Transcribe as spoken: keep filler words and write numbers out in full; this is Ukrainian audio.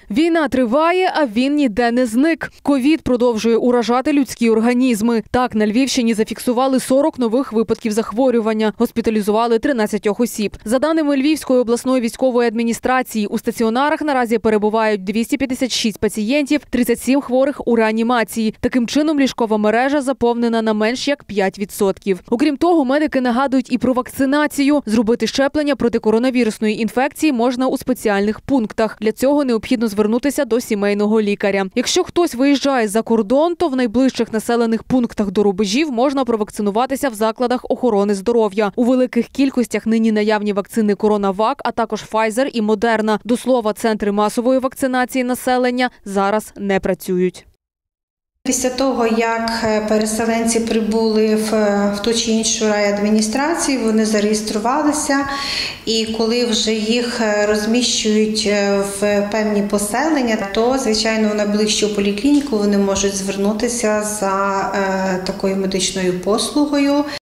Війна триває, а він ніде не зник. Ковід продовжує уражати людські організми. Так, на Львівщині зафіксували сорок нових випадків захворювання. Госпіталізували тринадцять осіб. За даними Львівської обласної військової адміністрації, у стаціонарах наразі перебувають двісті п'ятдесят шість пацієнтів, тридцять сім хворих у реанімації. Таким чином, ліжкова мережа заповнена на менш як п'ять відсотків. Окрім того, медики нагадують і про вакцинацію. Зробити щеплення проти коронавірусної інфекції можна у спеціальних пунктах. Для цього необхідно звернутися до сімейного лікаря. Якщо хтось виїжджає за кордон, то в найближчих населених пунктах до рубежів можна провакцинуватися в закладах охорони здоров'я. У великих кількостях нині наявні вакцини «Коронавак», а також Pfizer і Moderna. До слова, центри масової вакцинації населення зараз не працюють. Після того, як переселенці прибули в, в ту чи іншу райадміністрацію, вони зареєструвалися, і коли вже їх розміщують в певні поселення, то, звичайно, в найближчу поліклініку вони можуть звернутися за е, такою медичною послугою.